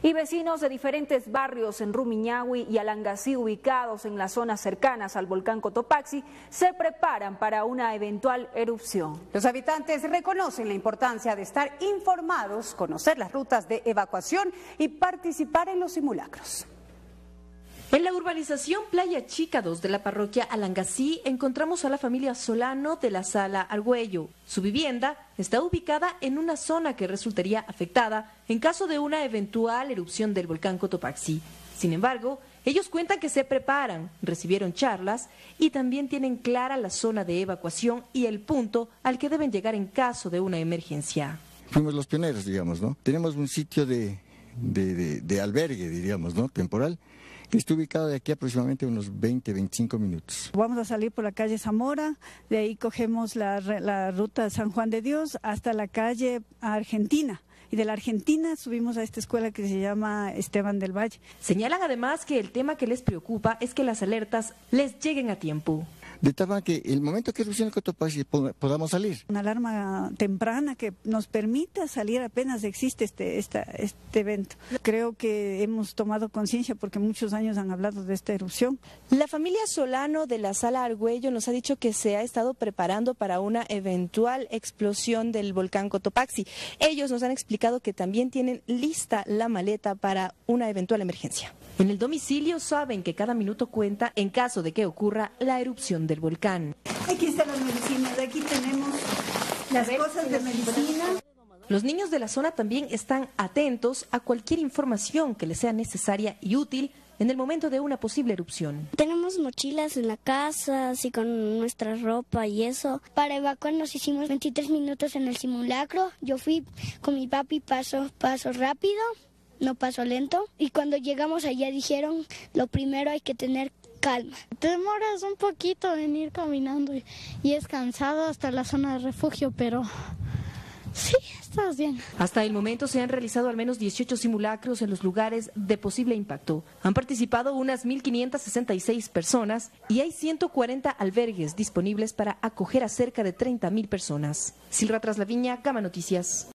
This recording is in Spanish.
Y vecinos de diferentes barrios en Rumiñahui y Alangací, ubicados en las zonas cercanas al volcán Cotopaxi, se preparan para una eventual erupción. Los habitantes reconocen la importancia de estar informados, conocer las rutas de evacuación y participar en los simulacros. En la urbanización Playa Chica 2 de la parroquia Alangací encontramos a la familia Solano de la Sala Argüello. Su vivienda está ubicada en una zona que resultaría afectada en caso de una eventual erupción del volcán Cotopaxi. Sin embargo, ellos cuentan que se preparan, recibieron charlas y también tienen clara la zona de evacuación y el punto al que deben llegar en caso de una emergencia. Fuimos los pioneros, digamos, ¿no? Tenemos un sitio de albergue, diríamos, ¿no? Temporal, que está ubicado de aquí aproximadamente unos 20-25 minutos. Vamos a salir por la calle Zamora, de ahí cogemos la ruta San Juan de Dios hasta la calle Argentina. Y de la Argentina subimos a esta escuela que se llama Esteban del Valle. Señalan además que el tema que les preocupa es que las alertas les lleguen a tiempo. De tal manera que el momento que erupcione el Cotopaxi podamos salir. Una alarma temprana que nos permita salir apenas existe este evento. Creo que hemos tomado conciencia porque muchos años han hablado de esta erupción. La familia Solano de la Sala Argüello nos ha dicho que se ha estado preparando para una eventual explosión del volcán Cotopaxi. Ellos nos han explicado que también tienen lista la maleta para una eventual emergencia. En el domicilio saben que cada minuto cuenta en caso de que ocurra la erupción del volcán. Aquí están las medicinas, aquí tenemos las cosas de medicina. Los niños de la zona también están atentos a cualquier información que les sea necesaria y útil en el momento de una posible erupción. Tenemos mochilas en la casa, así con nuestra ropa y eso. Para evacuar nos hicimos 23 minutos en el simulacro. Yo fui con mi papi paso rápido, no paso lento. Y cuando llegamos allá dijeron, lo primero hay que tener calma. Te demoras un poquito en ir caminando y es cansado hasta la zona de refugio, pero sí, estás bien. Hasta el momento se han realizado al menos 18 simulacros en los lugares de posible impacto. Han participado unas 1.566 personas y hay 140 albergues disponibles para acoger a cerca de 30.000 personas. Silva Traslaviña, Gama Noticias.